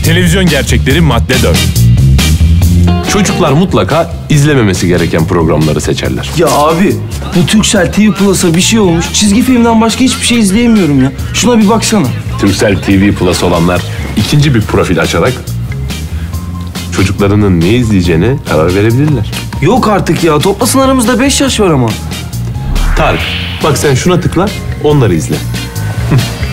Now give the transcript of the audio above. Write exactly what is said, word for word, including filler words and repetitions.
Televizyon gerçekleri madde dört. Çocuklar mutlaka izlememesi gereken programları seçerler. Ya abi, bu Turkcell T V Plus'a bir şey olmuş. Çizgi filmden başka hiçbir şey izleyemiyorum ya. Şuna bir baksana. Turkcell T V Plus olanlar ikinci bir profil açarak çocuklarının ne izleyeceğine karar verebilirler. Yok artık ya, toplasın aramızda beş yaş var ama. Tarık, bak sen şuna tıkla, onları izle.